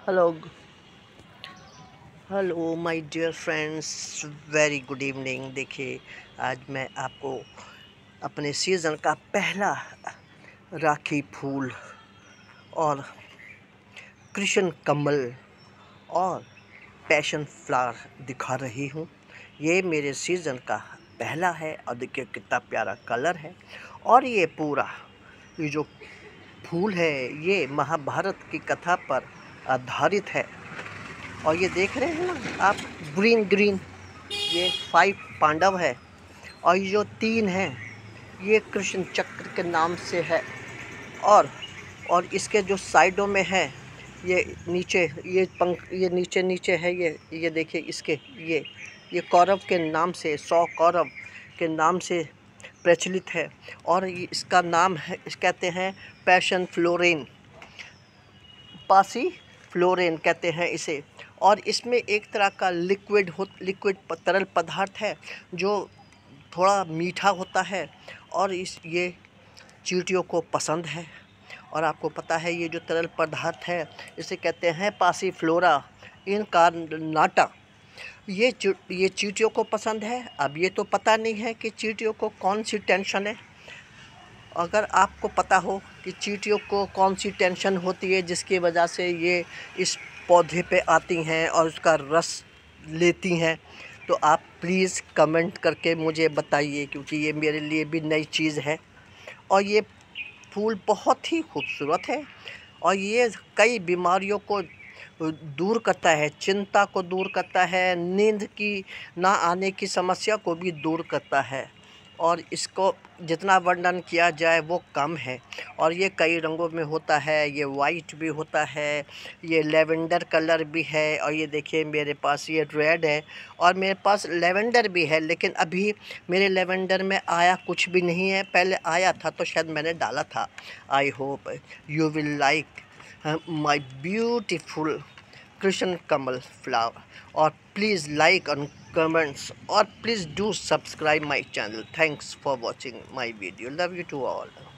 Hello hello my dear friends, very good evening. देखिए, आज मैं आपको अपने सीज़न का पहला राखी फूल और कृष्ण कमल और पैशन फ्लावर दिखा रही हूँ। ये मेरे सीज़न का पहला है और देखिए कितना प्यारा कलर है। और ये पूरा ये जो फूल है ये महाभारत की कथा पर आधारित है। और ये देख रहे हैं ना आप, ग्रीन ग्रीन, ये 5 पांडव है। और ये जो 3 हैं ये कृष्ण चक्र के नाम से है। और इसके जो साइडों में है ये नीचे, ये पंख, ये नीचे नीचे है, ये देखिए इसके, ये कौरव के नाम से, 100 कौरव के नाम से प्रचलित है। और इसका नाम है, इस कहते हैं पैशन फ्लोरेन, पासी फ्लोरेन कहते हैं इसे। और इसमें एक तरह का लिक्विड तरल पदार्थ है जो थोड़ा मीठा होता है और ये चींटियों को पसंद है। और आपको पता है ये जो तरल पदार्थ है इसे कहते हैं पासीफ्लोरा इनकार्नाटा। ये चींटियों को पसंद है। अब ये तो पता नहीं है कि चींटियों को कौन सी टेंशन है। अगर आपको पता हो कि चींटियों को कौन सी टेंशन होती है जिसकी वजह से ये इस पौधे पे आती हैं और उसका रस लेती हैं, तो आप प्लीज़ कमेंट करके मुझे बताइए, क्योंकि ये मेरे लिए भी नई चीज़ है। और ये फूल बहुत ही खूबसूरत है और ये कई बीमारियों को दूर करता है, चिंता को दूर करता है, नींद की ना आने की समस्या को भी दूर करता है। और इसको जितना वर्णन किया जाए वो कम है। और ये कई रंगों में होता है, ये वाइट भी होता है, ये लेवेंडर कलर भी है। और ये देखिए मेरे पास ये रेड है और मेरे पास लेवेंडर भी है, लेकिन अभी मेरे लेवेंडर में आया कुछ भी नहीं है। पहले आया था तो शायद मैंने डाला था। I hope you will like my beautiful Krishna Kamal flower. और please like and comments, or please do subscribe my channel. Thanks for watching my video. Love you to all.